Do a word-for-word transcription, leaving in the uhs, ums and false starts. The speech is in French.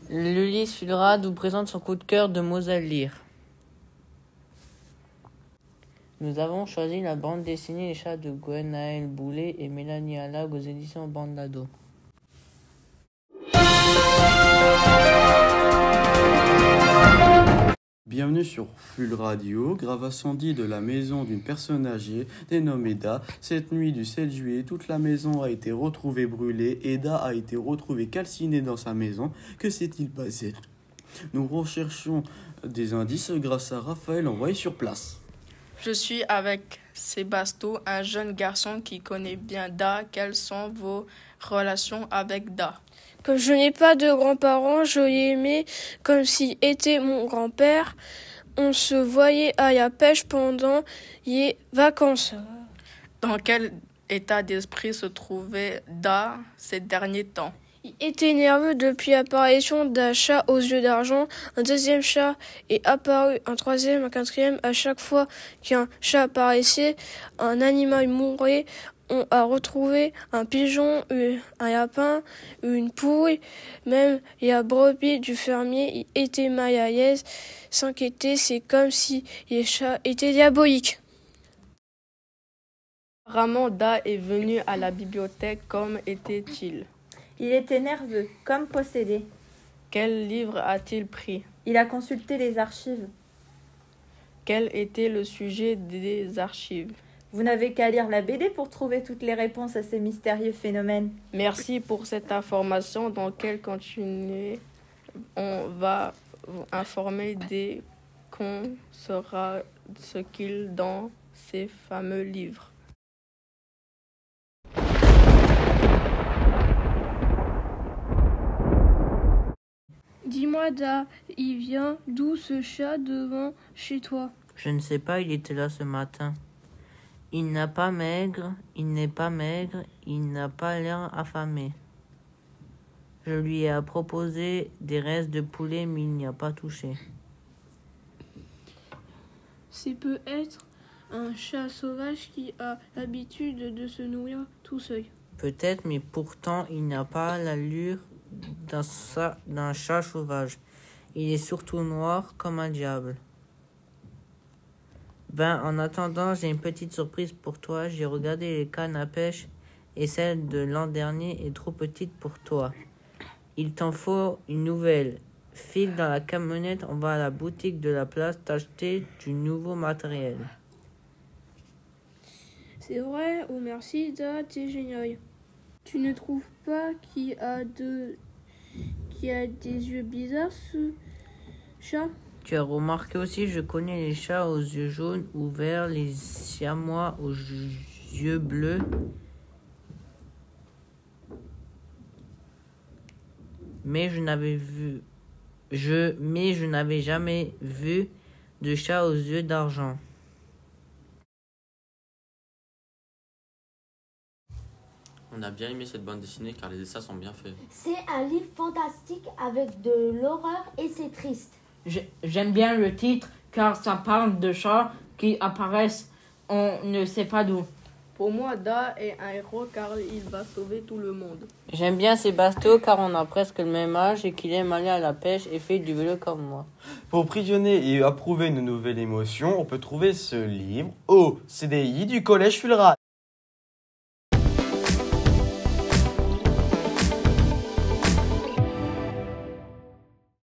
L'Ulysse Fulrad vous présente son coup de cœur de mots à lire. Nous avons choisi la bande dessinée Les Chats de Gwenaël Boulet et Mélanie Allag aux éditions Bandado. Bienvenue sur Full Radio, grave incendie de la maison d'une personne âgée dénommée Da. Cette nuit du sept juillet, toute la maison a été retrouvée brûlée et Da a été retrouvé calciné dans sa maison. Que s'est-il passé? Nous recherchons des indices grâce à Raphaël envoyé sur place. Je suis avec Sébasto, un jeune garçon qui connaît bien Da. Quelles sont vos relations avec Da? Comme je n'ai pas de grands-parents, je l'aimais comme s'il était mon grand-père. On se voyait à la pêche pendant les vacances. Dans quel état d'esprit se trouvait Da ces derniers temps? Il était nerveux depuis l'apparition d'un chat aux yeux d'argent. Un deuxième chat est apparu, un troisième, un quatrième. À chaque fois qu'un chat apparaissait, un animal mourait. On a retrouvé un pigeon, un lapin, une poule, même la brebis du fermier était mal à l'aise, s'inquiétait, c'est comme si les chats étaient diaboliques. Apparemment, Da est venu à la bibliothèque. Comme était-il? Il était nerveux, comme possédé. Quel livre a-t-il pris? Il a consulté les archives. Quel était le sujet des archives? Vous n'avez qu'à lire la B D pour trouver toutes les réponses à ces mystérieux phénomènes. Merci pour cette information. Dans quel continuer, on va vous informer dès qu'on saura ce qu'il dans ces fameux livres. Dis-moi, Da, il vient d'où ce chat devant chez toi? Je ne sais pas, il était là ce matin. Il n'a pas maigre, il n'est pas maigre, il n'a pas l'air affamé. Je lui ai proposé des restes de poulet, mais il n'y a pas touché. C'est peut-être un chat sauvage qui a l'habitude de se nourrir tout seul. Peut-être, mais pourtant, il n'a pas l'allure d'un, sa- d'un chat sauvage. Il est surtout noir comme un diable. Ben, en attendant, j'ai une petite surprise pour toi. J'ai regardé les cannes à pêche et celle de l'an dernier est trop petite pour toi. Il t'en faut une nouvelle. File dans la camionnette, on va à la boutique de la place t'acheter du nouveau matériel. C'est vrai, oh merci, Da, t'es génial. Tu ne trouves pas qu'il a, de... qu'il a des yeux bizarres, ce chat? Tu as remarqué aussi, je connais les chats aux yeux jaunes ou verts, les siamois aux yeux bleus. Mais je n'avais vu, je, mais je n'avais jamais vu de chat aux yeux d'argent. On a bien aimé cette bande dessinée car les dessins sont bien faits. C'est un livre fantastique avec de l'horreur et c'est triste. J'aime bien le titre car ça parle de chats qui apparaissent on ne sait pas d'où. Pour moi, Da est un héros car il va sauver tout le monde. J'aime bien Sébasto car on a presque le même âge et qu'il aime aller à la pêche et fait du vélo comme moi. Pour prisonner et approuver nos nouvelles émotions, on peut trouver ce livre au C D I du Collège Fulrad.